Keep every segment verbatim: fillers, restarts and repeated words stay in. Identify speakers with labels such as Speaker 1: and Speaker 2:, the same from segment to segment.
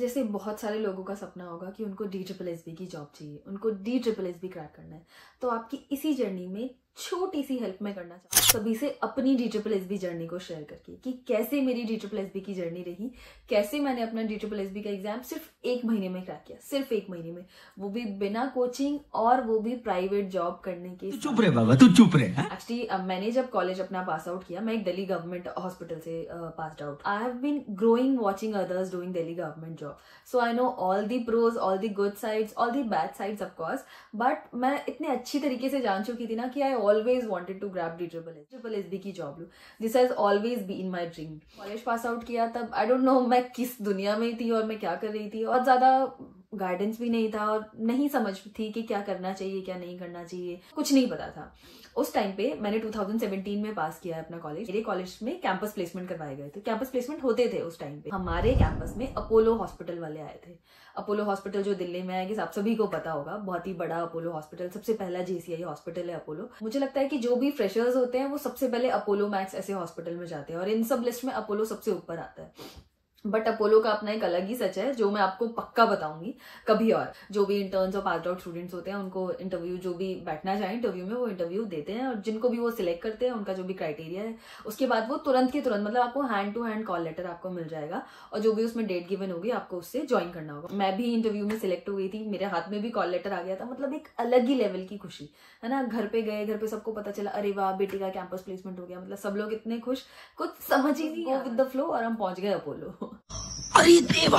Speaker 1: जैसे बहुत सारे लोगों का सपना होगा कि उनको डी ट्रिपल एस बी की जॉब चाहिए, उनको D triple S B crack करना है, तो आपकी इसी जर्नी में छोटी सी हेल्प मैं करना चाहती हूँ सभी से अपनी D triple S B journey को शेयर करके कि कैसे मेरी डी ट्रिपल एस बी की जर्नी रही, कैसे मैंने अपना डी ट्रिपल एस बी का एग्जाम सिर्फ एक महीने में क्रैक किया, सिर्फ एक महीने में, वो भी बिना कोचिंग और वो भी प्राइवेट जॉब करने के।
Speaker 2: चुप रहे बाबा, तू चुप रहे।
Speaker 1: एक्चुअली मैंने जब कॉलेज अपना पास आउट किया, मैं एक दिल्ली गवर्नमेंट हॉस्पिटल से pass out. I have been growing watching others doing Delhi government job, so I know all the pros, all the good sides, all the bad sides of course, but मैं इतने अच्छी तरीके से जान चुकी थी ना कि I always wanted to grab D triple S triple S B की जॉब लूं। This has always been my dream. College pass out किया तब आई डोंट नो मैं किस दुनिया में थी और मैं क्या कर रही थी, और ज्यादा गाइडेंस भी नहीं था और नहीं समझ थी कि क्या करना चाहिए क्या नहीं करना चाहिए, कुछ नहीं पता था। उस टाइम पे मैंने टू थाउजेंड सेवेंटीन में पास किया है अपना कॉलेज। मेरे कॉलेज में कैंपस प्लेसमेंट करवाए गए थे, कैंपस प्लेसमेंट होते थे उस टाइम पे। हमारे कैंपस में अपोलो हॉस्पिटल वाले आए थे। अपोलो हॉस्पिटल जो दिल्ली में आएगी, आप सभी को पता होगा, बहुत ही बड़ा अपोलो हॉस्पिटल, सबसे पहला जेसीआई हॉस्पिटल है अपोलो। मुझे लगता है कि जो भी फ्रेशर्स होते हैं वो सबसे पहले अपोलो मैक्स ऐसे हॉस्पिटल में जाते हैं और इन सब लिस्ट में अपोलो सबसे ऊपर आता है। बट अपोलो का अपना एक अलग ही सच है जो मैं आपको पक्का बताऊंगी कभी और। जो भी इंटर्न्स और पास आउट स्टूडेंट्स होते हैं उनको इंटरव्यू, जो भी बैठना चाहे इंटरव्यू में, वो इंटरव्यू देते हैं और जिनको भी वो सिलेक्ट करते हैं उनका जो भी क्राइटेरिया है उसके बाद वो तुरंत के तुरंत, मतलब आपको hand to hand call letter आपको मिल जाएगा और जो भी उसमें डेट गिवन होगी आपको उससे ज्वाइन करना होगा। मैं भी इंटरव्यू में सिलेक्ट हो गई थी, मेरे हाथ में भी कॉल लेटर आ गया था, मतलब एक अलग ही लेवल की खुशी है ना। घर पे गए, घर पे सबको पता चला, अरे वाह बेटी का कैंपस प्लेसमेंट हो गया, मतलब सब लोग इतने खुश, कुछ समझ ही नहीं, गो विद द फ्लो, और हम पहुंच गए अपोलो।
Speaker 2: अरे देवा,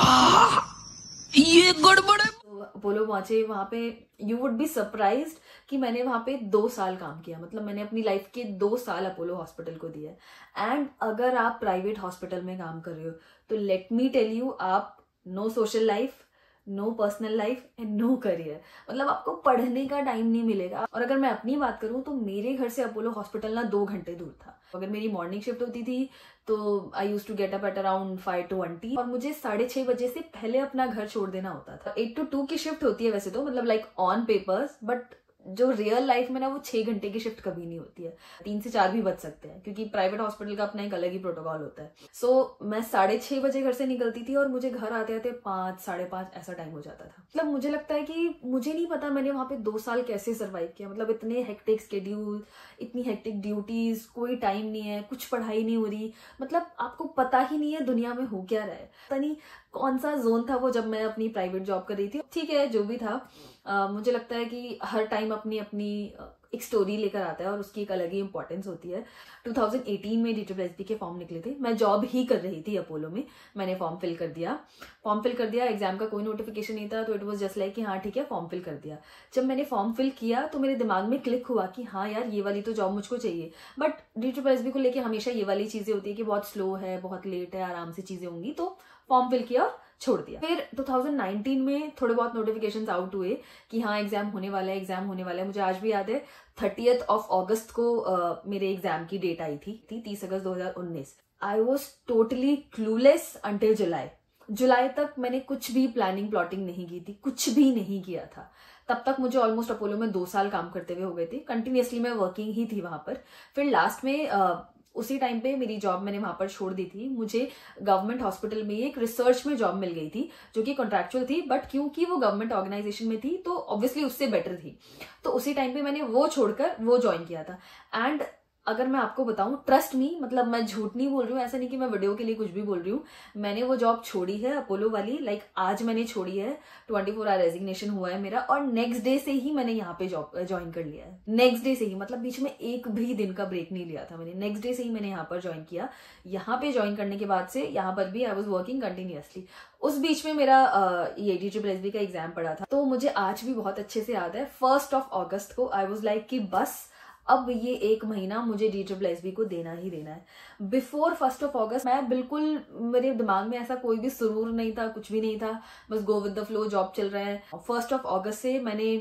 Speaker 2: ये गड़बड़ है।
Speaker 1: तो अपोलो पहुंचे, वहां पे यू वुड बी सरप्राइज्ड कि मैंने वहां पे दो साल काम किया, मतलब मैंने अपनी लाइफ के दो साल अपोलो हॉस्पिटल को दिया है। एंड अगर आप प्राइवेट हॉस्पिटल में काम कर रहे हो तो लेट मी टेल यू, आप no social life, no personal life and no career, मतलब आपको पढ़ने का टाइम नहीं मिलेगा। और अगर मैं अपनी बात करूं तो मेरे घर से अपोलो हॉस्पिटल ना दो घंटे दूर था। अगर मेरी मॉर्निंग शिफ्ट होती थी तो I use to get up at around five twenty और मुझे साढ़े छह बजे से पहले अपना घर छोड़ देना होता था। एट टू टू की शिफ्ट होती है वैसे तो, मतलब लाइक ऑन पेपर्स, बट जो रियल लाइफ में ना वो छह घंटे की शिफ्ट कभी नहीं होती है, तीन से चार भी बच सकते हैं क्योंकि प्राइवेट हॉस्पिटल का अपना एक अलग ही प्रोटोकॉल होता है। सो so, मैं साढ़े छह बजे घर से निकलती थी और मुझे घर आते आते पांच साढ़े पांच ऐसा टाइम हो जाता था। मतलब मुझे लगता है कि मुझे नहीं पता मैंने वहां पे दो साल कैसे सर्वाइव किया, मतलब इतने हेक्टिक स्केड्यूल, इतनी हेक्टिक ड्यूटीज, कोई टाइम नहीं है, कुछ पढ़ाई नहीं हो रही, मतलब आपको पता ही नहीं है दुनिया में हो क्या रहा है। पता नहीं कौन सा जोन था वो जब मैं अपनी प्राइवेट जॉब कर रही थी। ठीक है, जो भी था, Uh, मुझे लगता है कि हर टाइम अपनी अपनी uh, एक स्टोरी लेकर आता है और उसकी एक अलग ही इंपॉर्टेंस होती है। टू थाउजेंड एटीन में डी ट्रिपल एस बी के फॉर्म निकले थे, मैं जॉब ही कर रही थी अपोलो में, मैंने फॉर्म फिल कर दिया फॉर्म फिल कर दिया एग्जाम का कोई नोटिफिकेशन नहीं था, तो इट वाज जस्ट लाइक कि हाँ ठीक है फॉर्म फिल कर दिया। जब मैंने फॉर्म फिल किया तो मेरे दिमाग में क्लिक हुआ कि हाँ यार ये वाली तो जॉब मुझको चाहिए, but D triple S B को लेकर हमेशा ये वाली चीजें होती है कि बहुत स्लो है, बहुत लेट है, आराम से चीजें होंगी, तो फॉर्म फिल किया और छोड़ दिया। फिर टू थाउजेंड नाइनटीन में थोड़े बहुत नोटिफिकेशंस आउट हुए कि हाँ एग्जाम होने वाला है, एग्जाम होने वाला है। मुझे आज भी याद है थर्टियथ ऑफ अगस्त को uh, मेरे एग्जाम की डेट आई थी, तीस अगस्त दो हजार उन्नीस। I was totally clueless until July. जुलाई तक मैंने कुछ भी प्लानिंग प्लॉटिंग नहीं की थी, कुछ भी नहीं किया था। तब तक मुझे ऑलमोस्ट अपोलो में दो साल काम करते हुए हो गए थे, कंटिन्यूसली मैं वर्किंग ही थी वहां पर। फिर लास्ट में uh, उसी टाइम पे मेरी जॉब मैंने वहां पर छोड़ दी थी। मुझे गवर्नमेंट हॉस्पिटल में एक रिसर्च में जॉब मिल गई थी जो कि कॉन्ट्रैक्चुअल थी, बट क्योंकि वो गवर्नमेंट ऑर्गेनाइजेशन में थी तो ऑब्वियसली उससे बेटर थी, तो उसी टाइम पे मैंने वो छोड़कर वो ज्वाइन किया था। एंड अगर मैं आपको बताऊं, ट्रस्ट मी, मतलब मैं झूठ नहीं बोल रही हूँ, ऐसा नहीं कि मैं वीडियो के लिए कुछ भी बोल रही हूँ, मैंने वो जॉब छोड़ी है अपोलो वाली, लाइक आज मैंने छोड़ी है, ट्वेंटी फोर आवर रेजिग्नेशन हुआ है मेरा और नेक्स्ट डे से ही मैंने यहाँ पे जॉब ज्वाइन कर लिया है। नेक्स्ट डे से ही, मतलब बीच में एक भी दिन का ब्रेक नहीं लिया था मैंने, नेक्स्ट डे से ही मैंने यहाँ पर ज्वाइन किया। यहाँ पे ज्वाइन करने के बाद से यहाँ पर भी आई वॉज वर्किंग कंटिन्यूअसली। उस बीच में मेरा ये डी ट्रिपल एस बी का एग्जाम पड़ा था, तो मुझे आज भी बहुत अच्छे से याद है, फर्स्ट ऑफ अगस्त को आई वॉज लाइक कि बस अब ये एक महीना मुझे डी ट्रिपल एस बी को देना ही देना है। बिफोर फर्स्ट ऑफ अगस्त मैं बिल्कुल, मेरे दिमाग में ऐसा कोई भी सुरूर नहीं था, कुछ भी नहीं था, बस go with the flow, job चल रहा है। फर्स्ट ऑफ अगस्त से मैंने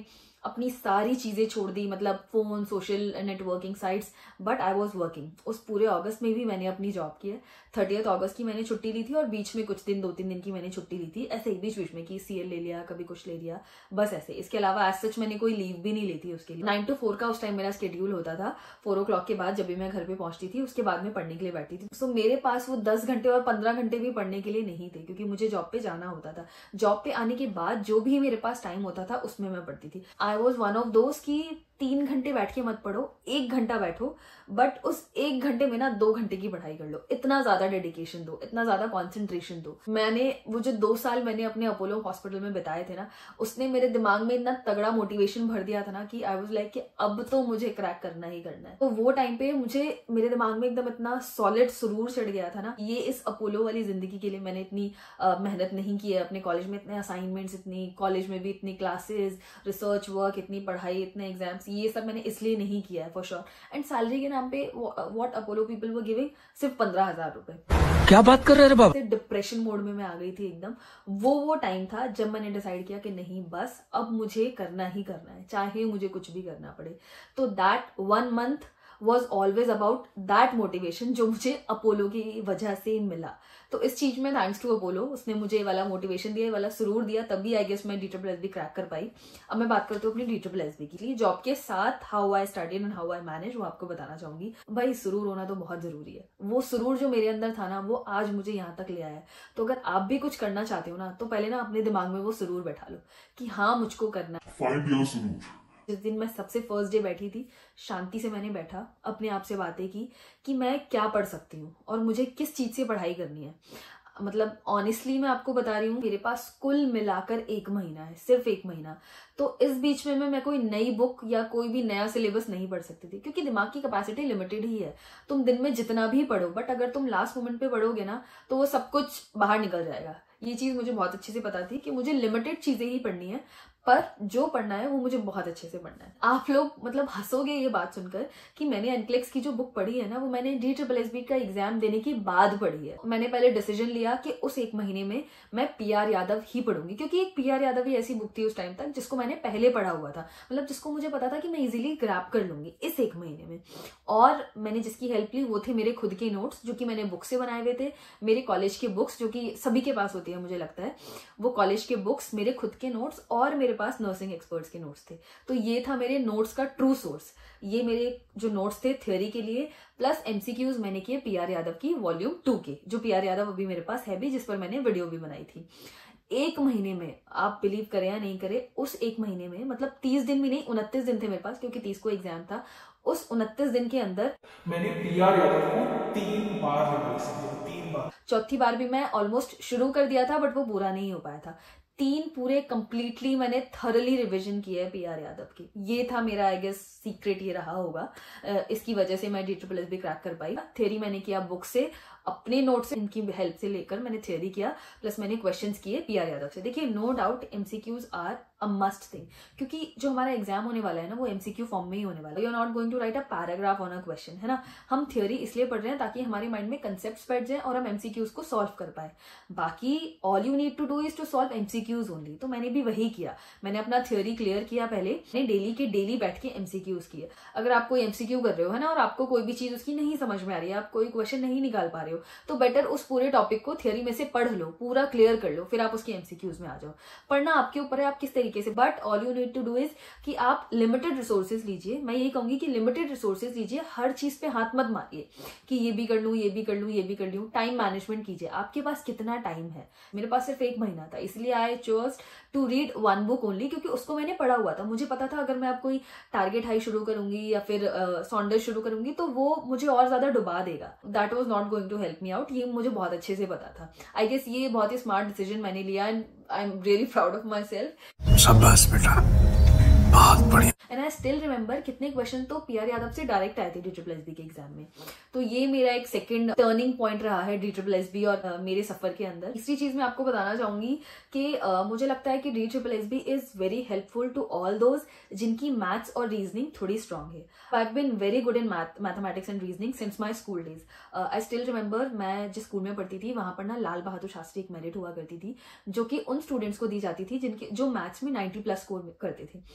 Speaker 1: अपनी सारी चीजें छोड़ दी, मतलब phone, social networking sites, but I was working. उस पूरे अगस्त में भी मैंने अपनी जॉब की है। थर्टियथ अगस्त की मैंने छुट्टी ली थी और बीच में कुछ दिन, दो तीन दिन की मैंने छुट्टी ली थी, ऐसे ही बीच बीच में, कि सीएल ले लिया, कभी कुछ ले लिया, बस ऐसे। इसके अलावा एज सच मैंने कोई लीव भी नहीं ली थी उसके लिए। नाइन टू फोर का उस टाइम मेरा शेड्यूल होता था। फोर ओ क्लॉक के बाद जब भी मैं घर पे पहुंचती थी, उसके बाद में पढ़ने के लिए बैठती थी। सो so, मेरे पास वो दस घंटे और पंद्रह घंटे भी पढ़ने के लिए नहीं थे, क्योंकि मुझे जॉब पे जाना होता था। जॉब पे आने के बाद जो भी मेरे पास टाइम होता था उसमें मैं पढ़ती थी। I was one of those की तीन घंटे बैठ के मत पढ़ो, एक घंटा बैठो, बट उस एक घंटे में ना दो घंटे की पढ़ाई कर लो। इतना ज्यादा डेडिकेशन दो, इतना ज्यादा कॉन्सेंट्रेशन दो। मैंने वो जो दो साल मैंने अपने अपोलो हॉस्पिटल में बिताए थे ना, उसने मेरे दिमाग में इतना तगड़ा मोटिवेशन भर दिया था ना कि आई वाज लाइक कि अब तो मुझे क्रैक करना ही करना है। तो वो टाइम पे मुझे मेरे दिमाग में एकदम इतना सॉलिड सुरूर चढ़ गया था ना, ये इस अपोलो वाली जिंदगी के लिए मैंने इतनी uh, मेहनत नहीं की है। अपने कॉलेज में इतने असाइनमेंट्स, इतनी कॉलेज में भी इतनी क्लासेस, रिसर्च वर्क, इतनी पढ़ाई, इतने एग्जाम्स, ये सब मैंने इसलिए नहीं किया है फॉर श्योर। एंड सैलरी के नाम पे what Apollo people were giving, सिर्फ पंद्रह हजार रुपए।
Speaker 2: क्या बात कर रहे हैं बाबा?
Speaker 1: डिप्रेशन मोड में मैं आ गई थी एकदम। वो वो टाइम था जब मैंने डिसाइड किया कि नहीं, बस अब मुझे करना ही करना है, चाहे मुझे कुछ भी करना पड़े। तो that one month was always about that motivation जो मुझे अपोलो की वजह से मिला। तो इस चीज में थैंक्स टू अपोलो, उसने मुझे वाला मोटिवेशन दिया, वाला सुरूर दिया, तभी आई गेस मैं D triple S B crack कर पाई। अब मैं बात करती हूँ अपनी डी ट्रिपल एस बी की। जॉब के साथ how I studied and how I manage, वो आपको बताना चाहूंगी। भाई सुरूर होना तो बहुत जरूरी है। वो सुरूर जो मेरे अंदर था ना, वो आज मुझे यहाँ तक ले आया है। तो अगर आप भी कुछ करना चाहते हो ना, तो पहले ना अपने दिमाग में वो सुरूर बैठा लो कि हाँ मुझको करना है।
Speaker 3: फाइंड योर सुरूर।
Speaker 1: जिस दिन मैं सबसे फर्स्ट डे बैठी थी, शांति से मैंने बैठा, अपने आप से बातें की कि मैं क्या पढ़ सकती हूँ और मुझे किस चीज से पढ़ाई करनी है। मतलब ऑनेस्टली मैं आपको बता रही हूँ, मेरे पास कुल मिलाकर एक महीना है, सिर्फ एक महीना। तो इस बीच में मैं, मैं कोई नई बुक या कोई भी नया सिलेबस नहीं पढ़ सकती थी, क्योंकि दिमाग की कैपेसिटी लिमिटेड ही है। तुम दिन में जितना भी पढ़ो, बट अगर तुम लास्ट मोमेंट पे पढ़ोगे ना, तो वो सब कुछ बाहर निकल जाएगा। ये चीज मुझे बहुत अच्छे से पता थी कि मुझे लिमिटेड चीजें ही पढ़नी है, पर जो पढ़ना है वो मुझे बहुत अच्छे से पढ़ना है। आप लोग मतलब हंसोगे ये बात सुनकर कि मैंने एनक्लेक्स की जो बुक पढ़ी है ना, वो मैंने डी ट्रिपल एस बी का एग्जाम देने के बाद पढ़ी है। मैंने पहले डिसीजन लिया कि उस एक महीने में मैं पी आर यादव ही पढ़ूंगी, क्योंकि एक पी आर यादव ही ऐसी बुक थी उस टाइम तक जिसको मैंने पहले पढ़ा हुआ था, मतलब जिसको मुझे पता था कि मैं इजीली ग्रैब कर लूंगी इस एक महीने में। और मैंने जिसकी हेल्प ली वो थे मेरे खुद के नोट्स, जो कि मैंने बुक से बनाए हुए थे, मेरे कॉलेज के बुक्स, जो कि सभी के पास होती है मुझे लगता है, वो कॉलेज के बुक्स, मेरे खुद के नोट्स, और मेरे पास नर्सिंग एक्सपर्ट्स के नोट्स थे। तो ये था मेरे नोट्स का ट्रू सोर्स। ये मेरे जो नोट्स थे थ्योरी के लिए, प्लस एमसीक्यूज मैंने किए पीआर यादव की वॉल्यूम टू के, जो पीआर यादव अभी मेरे पास है भी, जिस पर मैंने वीडियो भी बनाई थी। एक महीने में, आप बिलीव करें या नहीं करें, उस एक महीने में, मतलब तीस दिन भी नहीं, उनतीस दिन थे मेरे पास, क्योंकि तीस को एग्जाम था। उस उनतीस दिन के अंदर
Speaker 3: मैंने पीआर यादव को तीन बार रिवाइज किया, तीन बार।
Speaker 1: चौथी बार भी मैं ऑलमोस्ट शुरू कर दिया था, बट वो पूरा नहीं हो पाया था। तीन पूरे कंप्लीटली मैंने थरली रिवीजन किया है पीआर यादव की। ये था मेरा आई गेस सीक्रेट, ये रहा होगा, इसकी वजह से मैं D triple S B crack कर पाई। थ्योरी मैंने किया बुक से, अपने नोट से, इनकी हेल्प से लेकर मैंने थ्योरी किया, प्लस मैंने क्वेश्चंस किए पीआर यादव से। देखिए, no doubt MCQs are a must thing, क्योंकि जो हमारा एग्जाम होने वाला है ना, वो एमसीक्यू फॉर्म में ही होने वाला है। You are not going to write a paragraph on a question, है ना। हम थ्योरी इसलिए पढ़ रहे हैं ताकि हमारे माइंड में कंसेप्ट्स बैठ जाए और हम एमसीक्यूज को सॉल्व कर पाए। बाकी all you need to do is to solve MCQs only. तो मैंने भी वही किया, मैंने अपना थ्योरी क्लियर किया पहले, मैंने डेली के डेली बैठ के एमसीक्यूज किए। अगर आप कोई एमसीक्यू कर रहे हो, है ना, और आपको कोई भी चीज उसकी नहीं समझ में आ रही है, आप कोई क्वेश्चन नहीं निकाल पा रहे हो, तो बेटर उस पूरे टॉपिक को थ्योरी में से पढ़ लो, पूरा क्लियर कर लो, फिर आप उसके एमसीक्यूज में आ जाओ। पढ़ना आपके ऊपर है, आप किस तरीके से, but all you need to do is कि आप लिमिटेड रिसोर्सेज लीजिए। मैं यही कहूंगी कि लिमिटेड रिसोर्सेज लीजिए, हर चीज पे हाथ मत मारिए कि ये भी कर लूं, ये भी कर लूं, ये भी कर लूं। टाइम मैनेजमेंट कीजिए, आपके पास कितना टाइम है। मेरे पास सिर्फ एक महीना था, इसलिए I chose to read one book only, क्योंकि उसको मैंने पढ़ा हुआ था। मुझे पता था अगर मैं अब कोई टारगेट हाई शुरू करूंगी या फिर सॉन्डर शुरू करूंगी, तो वो मुझे और ज्यादा डुबा देगा। That was not going to help me out. ये मुझे बहुत अच्छे से पता था। आई गेस ये बहुत ही स्मार्ट डिसीजन मैंने लिया, and I am really proud of myself.
Speaker 2: शाबाश बेटा, बहुत बढ़िया।
Speaker 1: एंड आई स्टिल रिमेंबर कितने क्वेश्चन तो पीआर यादव से डायरेक्ट आए थे डी ट्रिपल एस बी के एग्जाम में। तो ये मेरा एक सेकंड टर्निंग पॉइंट रहा है डी ट्रिपल एस बी और uh, मेरे सफर के अंदर। तीसरी चीज मैं आपको बताना चाहूंगी कि uh, मुझे लगता है कि D triple S B is very helpful to all those जिनकी मैथ्स और रीजनिंग थोड़ी स्ट्रांग है। I have been very good in math mathematics and reasoning since my school days. I still remember, मैं जिस स्कूल में पढ़ती थी वहां पर ना लाल बहादुर शास्त्री एक मेरिट हुआ करती थी, जो कि उन स्टूडेंट्स को दी जाती थी जिनके जो मैथ्स में नाइन्टी प्लस स्कोर करते थे। And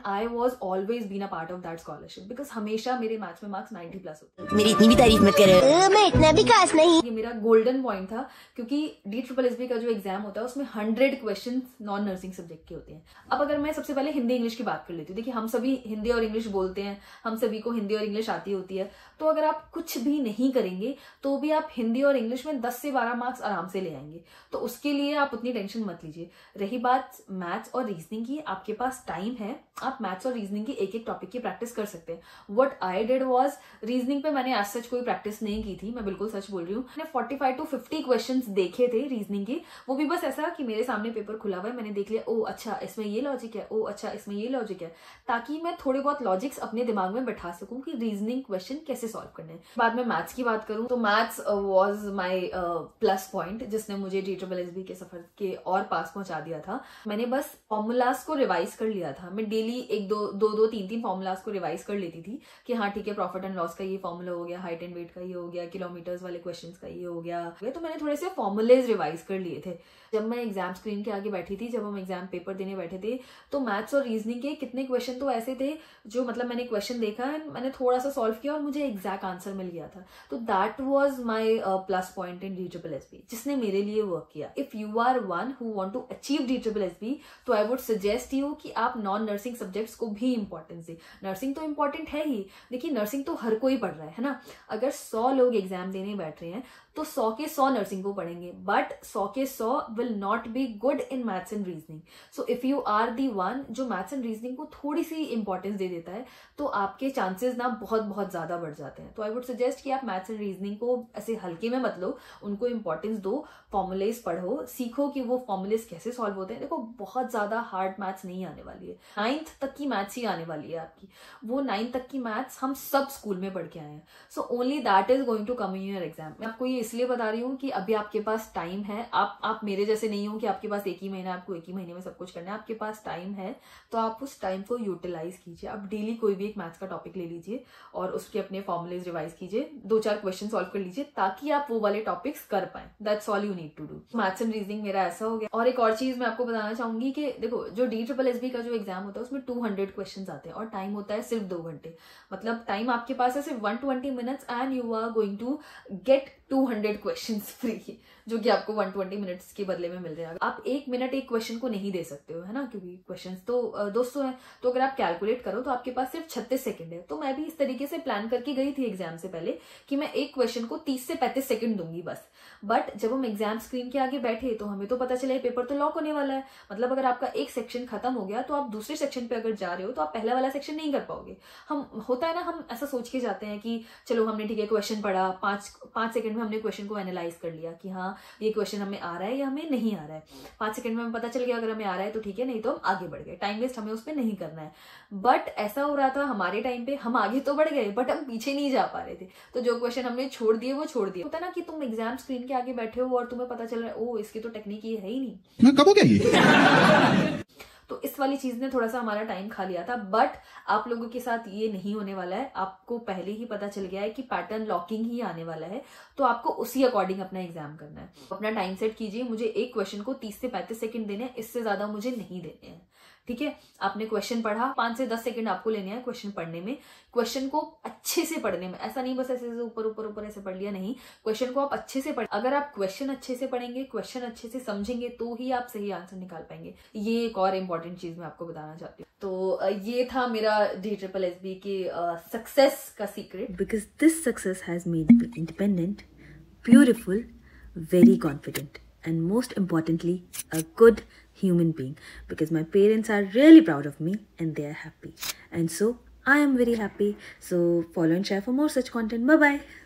Speaker 1: I was always been a part of that scholarship, because हमेशा मेरे मैथ्स में मार्क्स नाइन्टी प्लस होते।
Speaker 4: मेरी इतनी भी तारीफ मत करो, मैं इतना भी खास नहीं।
Speaker 1: ये मेरा गोल्डन पॉइंट था, क्योंकि डी ट्रिपल एस बी का जो एग्जाम होता है उसमें hundred question non nursing subject के होते हैं। अब अगर मैं सबसे पहले हिंदी इंग्लिश की बात कर लेती हूँ, देखिए हम सभी हिंदी और इंग्लिश बोलते हैं, हम सभी को हिंदी और इंग्लिश आती होती है, तो अगर आप कुछ भी नहीं करेंगे तो भी आप हिंदी और इंग्लिश में दस से बारह मार्क्स आराम से ले आएंगे। तो उसके लिए आप उतनी टेंशन मत लीजिए। रही बात मैथ्स और रीजनिंग की, आपके पास टाइम है, आप मैथ्स और रीजनिंग की एक एक टॉपिक की प्रैक्टिस कर सकते हैं। What I did was, reasoning पे मैंने आज सच कोई प्रैक्टिस नहीं की थी, मैं बिल्कुल सच बोल रही हूँ। मैंने पैंतालीस टू पचास क्वेश्चंस देखे थे रीजनिंग के, वो भी बस ऐसा कि मेरे सामने पेपर खुला हुआ है, मैंने देख लिया, ओ अच्छा इसमें ये लॉजिक है, ओ अच्छा इसमें ये लॉजिक है, ताकि मैं थोड़े बहुत लॉजिक्स अपने दिमाग में बैठा सकूं कि रीजनिंग क्वेश्चन कैसे सॉल्व करने हैं। बाद में मैथ्स की बात करूं तो maths was my plus point, जिसने मुझे डी ट्रिपल एस बी के सफर के और पास पहुंचा दिया था। मैंने बस फॉर्मूलाज को रिवाइज कर लिया था। मैं डेली एक दो दो दो तीन तीन फॉर्मूलाज को रिवाइज कर लेती थी कि हाँ ठीक है, प्रॉफिट एंड लॉस का ये फॉर्मूला हो गया, हाइट एंड वेट का ये हो गया, किलोमीटर्स वाले क्वेश्चंस का ये हो गया। तो मैंने थोड़े से फॉर्मूलेज रिवाइज कर लिए थे। जब मैं एग्जाम स्क्रीन के आगे बैठी थी, जब हम एग्जाम पेपर देने बैठे थे, तो मैथ्स और रीजनिंग के कितने क्वेश्चन तो ऐसे थे जो मतलब मैंने क्वेश्चन देखा है, मैंने थोड़ा सा सॉल्व किया और मुझे एग्जैक्ट आंसर मिल गया था। तो that was my plus point in D triple S B, जिसने मेरे लिए वर्क किया। If you are one who want to achieve D triple S B, तो आई वुड सजेस्ट यू कि आप नॉन नर्सिंग सब्जेक्ट्स को भी इंपॉर्टेंस दें। नर्सिंग तो इंपॉर्टेंट है ही, देखिए नर्सिंग तो हर कोई पढ़ रहा है, है ना। अगर सौ लोग एग्जाम देने बैठ रहे हैं तो सौ के सौ नर्सिंग को पढ़ेंगे, बट सौ के सौ will not be good in maths and reasoning. So if you are the one जो मैथ्स एंड रीजनिंग को थोड़ी सी इंपॉर्टेंस दे देता है, तो आपके चांसेस ना बहुत बहुत ज्यादा बढ़ जाते हैं। तो आई वुड सजेस्ट कि आप मैथ्स एंड रीजनिंग को ऐसे हल्के में मत लो, उनको इंपॉर्टेंस दो, फॉर्मुलेज पढ़ो, सीखो कि वो फॉर्मुलेज कैसे सॉल्व होते हैं। देखो बहुत ज्यादा हार्ड मैथ्स नहीं आने वाली है, नाइन्थ तक की मैथ्स ही आने वाली है आपकी। वो नाइन्थ तक की मैथ्स हम सब स्कूल में पढ़ के आए हैं, so only that is going to come in your exam. मैं आपको ये इसलिए बता रही हूँ कि अभी आपके पास टाइम है। आप आप मेरे जैसे नहीं हो कि आपके पास एक ही महीना, आपको एक ही महीने में सब कुछ करना है। आपके पास टाइम है, तो आप उस टाइम को यूटिलाइज कीजिए। आप डेली कोई भी एक मैथ्स का टॉपिक ले लीजिए और उसके अपने फॉर्मुलेज रिवाइज कीजिए, दो चार क्वेश्चन सॉल्व कर लीजिए, ताकि आप वो वाले टॉपिक्स कर पाए। That's all you need to do. Maths and reasoning मेरा ऐसा हो गया। और एक और चीज मैं आपको बताना चाहूंगी कि देखो जो डी ट्रिपल एस बी का जो एग्जाम होता है उसमें टू हंड्रेड क्वेश्चन आते हैं और टाइम होता है सिर्फ दो घंटे। मतलब टाइम आपके पास है सिर्फ one twenty minutes and you are going to get two hundred questions free, जो कि आपको वन ट्वेंटी मिनट्स के बदले में मिल रहे हैं। आप एक मिनट एक क्वेश्चन को नहीं दे सकते हो, है ना, क्योंकि क्वेश्चंस तो दो सौ हैं। तो अगर आप कैलकुलेट करो तो आपके पास सिर्फ छत्तीस सेकंड है। तो मैं भी इस तरीके से प्लान करके गई थी एग्जाम से पहले कि मैं एक क्वेश्चन को तीस से पैंतीस सेकंड दूंगी बस। बट जब हम एग्जाम स्क्रीन के आगे बैठे तो हमें तो पता चला पेपर तो लॉक होने वाला है। मतलब अगर आपका एक सेक्शन खत्म हो गया तो आप दूसरे सेक्शन पे अगर जा रहे हो तो आप पहला वाला सेक्शन नहीं कर पाओगे। हम होता है ना, हम ऐसा सोच के जाते हैं कि चलो हमने ठीक है क्वेश्चन पढ़ा, पांच पांच सेकंड में हमने क्वेश्चन को एनालाइज कर लिया कि हाँ ये क्वेश्चन हमें आ रहा है या हमें नहीं आ रहा है। पांच सेकंड में हमें पता चल गया अगर हमें आ रहा है तो ठीक है, नहीं तो हम आगे बढ़ गए। टाइम वेस्ट हमें उस पर नहीं करना है। बट ऐसा हो रहा था हमारे टाइम पे, हम आगे तो बढ़ गए बट हम पीछे नहीं जा पा रहे थे। तो जो क्वेश्चन हमने छोड़ दिए वो छोड़ दिए। होता है ना कि तुम एग्जाम स्क्रीन के आगे बैठे हो और तुम्हें पता चल रहा है ओ इसकी तो टेक्निक ये है ही नहीं,
Speaker 2: मैं कब हो गया ये?
Speaker 1: तो इस वाली चीज ने थोड़ा सा हमारा टाइम खा लिया था। बट आप लोगों के साथ ये नहीं होने वाला है। आपको पहले ही पता चल गया है कि पैटर्न लॉकिंग ही आने वाला है, तो आपको उसी अकॉर्डिंग अपना एग्जाम करना है। अपना टाइम सेट कीजिए, मुझे एक क्वेश्चन को तीस से पैंतीस सेकंड देने हैं, इससे ज्यादा मुझे नहीं देने हैं। ठीक है, आपने क्वेश्चन पढ़ा, पांच से दस सेकंड आपको लेने हैं क्वेश्चन पढ़ने में, क्वेश्चन को अच्छे से पढ़ने में। ऐसा नहीं बस ऐसे ऊपर ऊपर ऊपर ऐसे पढ़ लिया, नहीं, क्वेश्चन को आप अच्छे से पढ़। अगर आप क्वेश्चन अच्छे से पढ़ेंगे, क्वेश्चन अच्छे से समझेंगे, तो ही आप सही आंसर निकाल पाएंगे। ये एक और इम्पोर्टेंट चीज मैं आपको बताना चाहती हूँ। तो ये था मेरा डी ट्रिपल एस बी के सक्सेस का secret.
Speaker 4: Because this success has made me independent, beautiful, very confident, and most importantly a good human being, because my parents are really proud of me and they are happy, and so I am very happy. So follow and share for more such content. Bye bye.